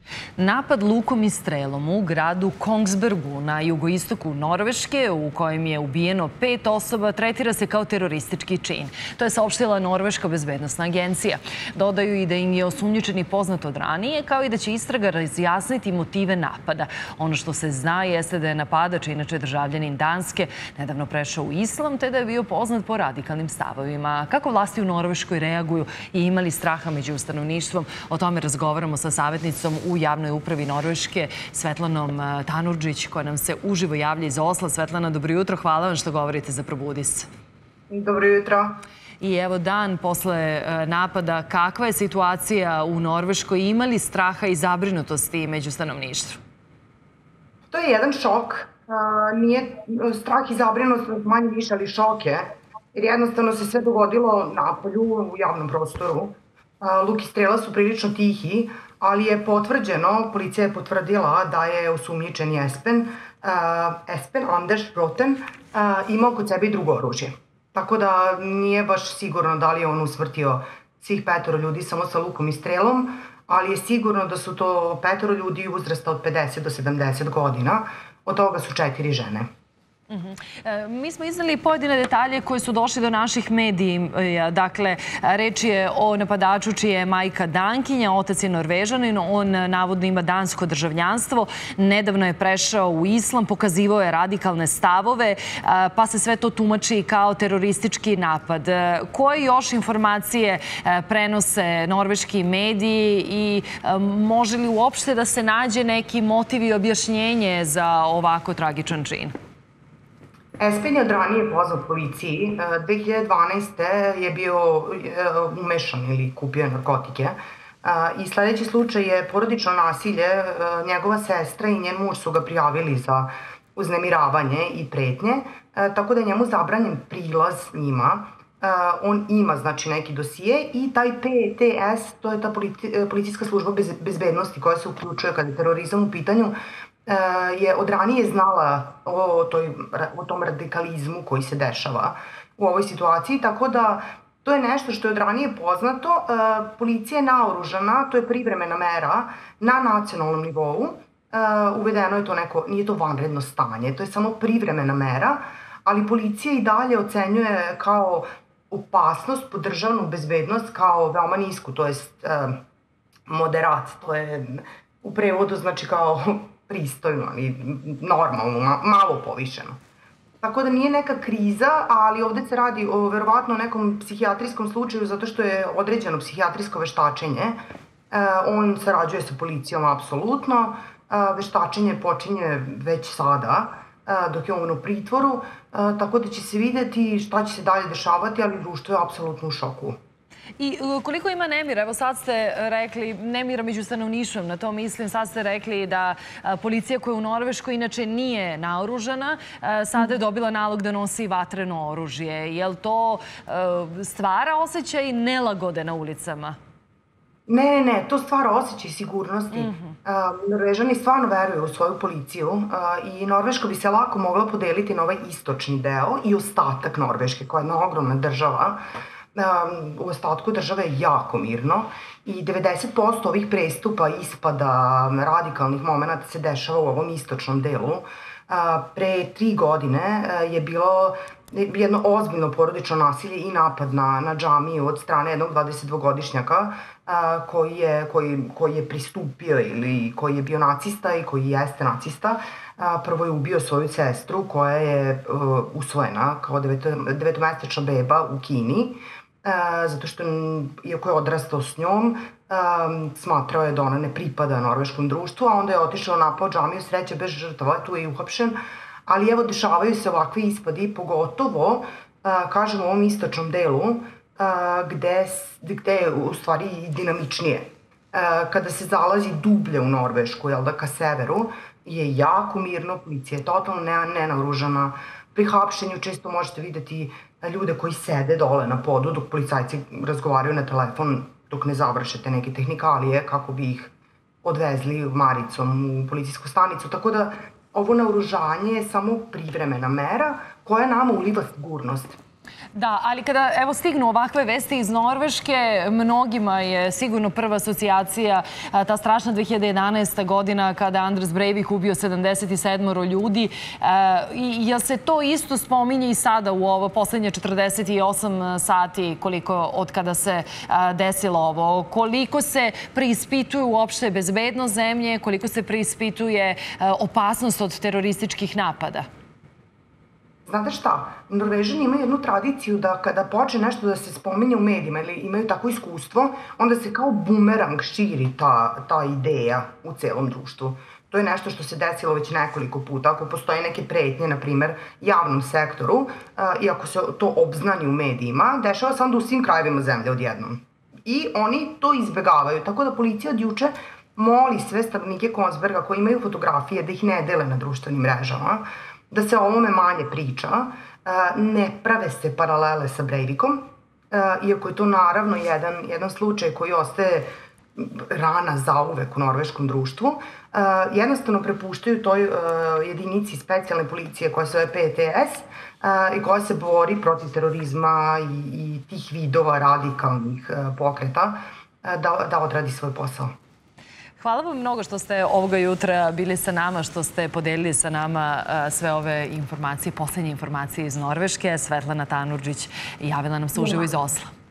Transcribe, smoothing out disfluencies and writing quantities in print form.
Napad lukom i strelom u gradu Kongsbergu na jugoistoku Norveške, u kojem je ubijeno 5 osoba, tretira se kao teroristički čin. To je saopštila Norveška bezbednosna agencija. Dodaju i da im je osumnjičeni poznat od ranije, kao i da će istraga razjasniti motive napada. Ono što se zna jeste da je napadač, inače državljanin Danske, nedavno prešao u islam, te da je bio poznat po radikalnim stavovima. Kako vlasti u Norveškoj reaguju i imali straha među stanovništvom? O tome razgovaramo sa savjetnicom u javnoj upravi Norveške, Svetlanom Tanurdžić, koja nam se uživo javlja iz Osla. Svetlana, dobro jutro. Hvala vam što govorite za Probudi se. Dobro jutro. I evo dan posle napada, kakva je situacija u Norveškoj? Ima li straha i zabrinutosti među stanovništvom? To je jedan šok. Nije strah i zabrinutost manje više, ali šok je. Jer jednostavno se sve dogodilo napolju u javnom prostoru. Luk i strela su prilično tihi, ali je potvrđeno, policija je potvrdila da je osumnjičeni Espen Anders Broten imao kod sebe i drugo oružje. Tako da nije baš sigurno da li je on usmrtio svih 5 ljudi samo sa lukom i strelom, ali je sigurno da su to 5 ljudi uzrasta od 50 do 70 godina, od toga su 4 žene. Mi smo iznali pojedine detalje koji su došli do naših medija. Dakle, reč je o napadaču čija je majka Dankinja, otac je Norvežanin, on navodno ima dansko državljanstvo, nedavno je prešao u islam, pokazivao je radikalne stavove, pa se sve to tumači kao teroristički napad. Koje još informacije prenose norveški mediji i može li uopšte da se nađe neki motiv i objašnjenje za ovako tragičan čin? Espen je od ranije pozvat policiji. 2012. je bio umešan ili kupio narkotike. I sledeći slučaj je porodično nasilje. Njegova sestra i njen muž su ga prijavili za uznemiravanje i pretnje, tako da je njemu zabranjen prilaz njima. On ima, znači, neki dosije i taj PTS, to je ta policijska služba bezbednosti koja se uključuje kada je terorizam u pitanju, je od ranije znala o tom radikalizmu koji se dešava u ovoj situaciji, tako da to je nešto što je od ranije poznato. Policija je naoružana, to je privremena mera na nacionalnom nivou. Uvedeno je to neko, nije to vanredno stanje, to je samo privremena mera, ali policija i dalje ocenjuje kao opasnost po državnu bezbednost kao veoma nisku, to je moderat, to je u prevodu znači kao pristojno i normalno, malo povišeno. Tako da nije neka kriza, ali ovde se radi o verovatno nekom psihijatrijskom slučaju zato što je određeno psihijatrijsko veštačenje. On sarađuje sa policijom apsolutno. Veštačenje počinje već sada, dok je on u pritvoru, tako da će se videti šta će se dalje dešavati, ali društvo je apsolutno u šoku. I koliko ima nemira? Evo sad ste rekli, nemira među stanovništvom, na to mislim, sad ste rekli da policija koja u Norveškoj inače nije naoružana, sada je dobila nalog da nosi vatreno oružje. Je li to stvara osjećaj nelagode na ulicama? Ne, to stvara osjećaj sigurnosti. Norvežani stvarno veruju u svoju policiju i Norveška bi se lako mogla podeliti na ovaj istočni deo i ostatak Norveške, koja je jedna ogromna država. U ostatku države je jako mirno i 90% ovih prestupa, ispada, radikalnih momenta se dešava u ovom istočnom delu. Pre 3 godine je bilo jedno ozbiljno porodično nasilje i napad na džamiju od strane jednog 22-godišnjaka koji je pristupio ili koji je bio nacista i koji jeste nacista. Prvo je ubio svoju sestru koja je usvojena kao 9-mesečna beba u Kini, zato što, iako je odrastao s njom, smatrao je da ona ne pripada norveškom društvu, a onda je otišao napao džamiju, sreće bez žrtava, tu je i uhapšen. Ali evo, dešavaju se ovakve ispadi, pogotovo, kažem, u ovom istočnom delu, gde je u stvari dinamičnije. Kada se zalazi dublje u Norvešku, jel da, ka severu, je jako mirno, policija je totalno nenaoružana. Pri hapšenju često možete videti ljude koji sede dole na podu dok policajci razgovaraju na telefon dok ne završete neke tehnikalije kako bi ih odvezli maricom u policijsku stanicu. Tako da ovo naoružanje je samo privremena mera koja nama uliva sigurnost. Da, ali kada evo stignu ovakve vesti iz Norveške, mnogima je sigurno prva asocijacija ta strašna 2011. godina kada Anders Breivik ubio 77 ljudi. Jel se to isto spominje i sada u ovo poslednje 48 sati koliko od kada se desilo ovo? Koliko se preispituje uopšte bezbednost zemlje, koliko se preispituje opasnost od terorističkih napada? Znate šta, Norvežani imaju jednu tradiciju da kada počne nešto da se spominje u medijima ili imaju takvo iskustvo, onda se kao bumerang širi ta ideja u celom društvu. To je nešto što se desilo već nekoliko puta. Ako postoje neke pretnje, na primer, javnom sektoru, i ako se to obznani u medijima, dešava se onda u svim krajevima zemlje odjednom. I oni to izbegavaju, tako da policija od juče moli sve stanovnike Kongsberga koji imaju fotografije da ih ne dele na društvenim mrežama, da se o ovome manje priča, ne prave se paralele sa Breivikom, iako je to naravno jedan slučaj koji ostaje rana zauvek u norveškom društvu, jednostavno prepuštaju toj jedinici specijalne policije koja se zove PTS i koja se bori protiv terorizma i tih vidova radikalnih pokreta da odradi svoj posao. Hvala vam mnogo što ste ovoga jutra bili sa nama, što ste podelili sa nama sve ove informacije, poslednje informacije iz Norveške. Svetlana Tanurdžić javila nam se uživo iz Osla.